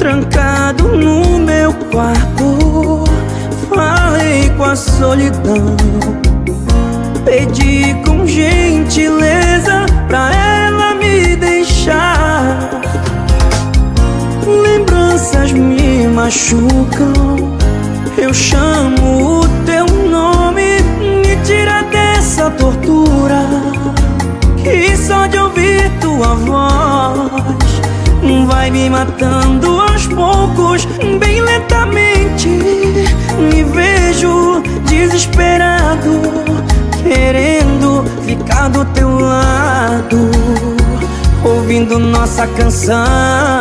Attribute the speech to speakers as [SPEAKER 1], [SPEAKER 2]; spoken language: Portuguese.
[SPEAKER 1] trancado no meu quarto, falei com a solidão, pedi com gentileza pra ela me deixar. Lembranças me machucam, eu chamo o teu nome, me tira dessa tortura, que só de ouvir tua voz vai me matando aos poucos, bem lentamente. Me vejo desesperado, querendo ficar do teu lado, ouvindo nossa canção.